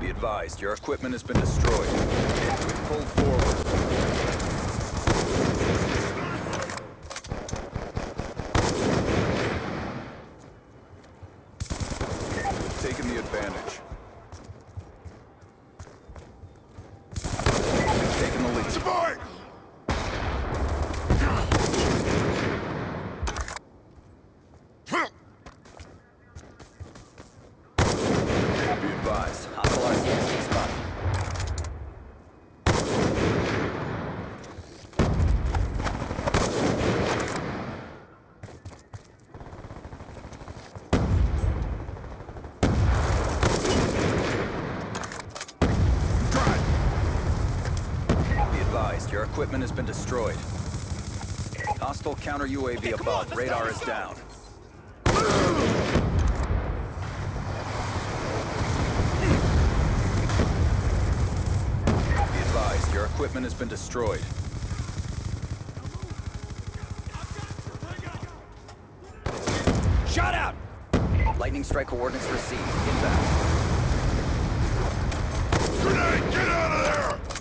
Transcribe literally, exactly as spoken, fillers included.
Be advised, your equipment has been destroyed. We've pulled forward. We've taken the advantage. We've taken the lead. Support! Be advised, hostile R C S T spotted. Be advised, your equipment has been destroyed. Hostile counter U A V above. Radar is down. Be advised, your equipment has been destroyed. Shot out! Lightning strike coordinates received. Inbound. Grenade, get out of there!